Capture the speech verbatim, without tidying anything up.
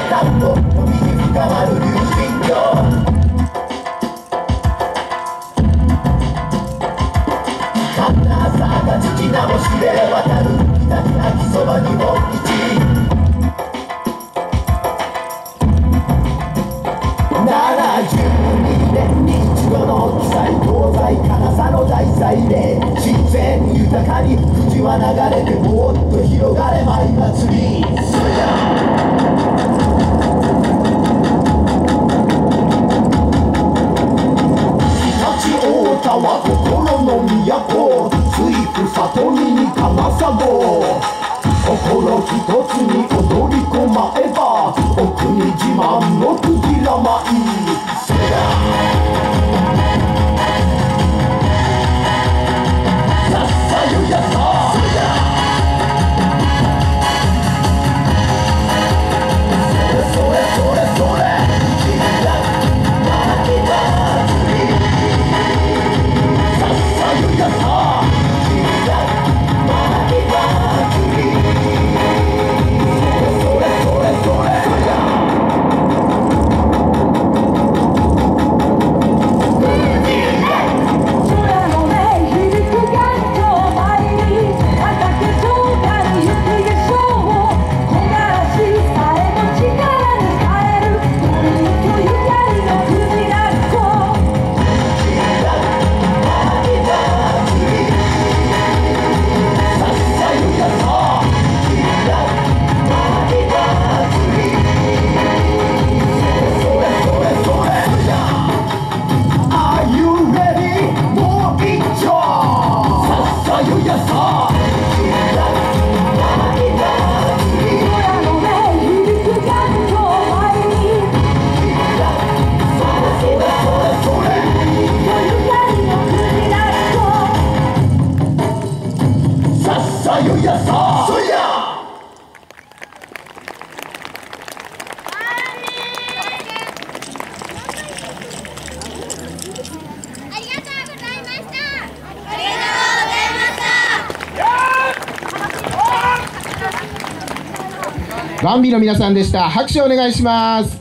だんと海に深まる流金魚神田朝が父名も知れ渡る北に秋そば日本一ななじゅうにねんに一度の記載東西金沢の大祭礼自然豊かに口は流れてもっと広がれ舞祭りそれじゃは心の都水府里見に金砂郷心一つに踊り込まえばお国自慢のクジラ舞それださっさよやさそれだそれそれそれそれキラマキマバンビの皆さんでした。拍手をお願いします。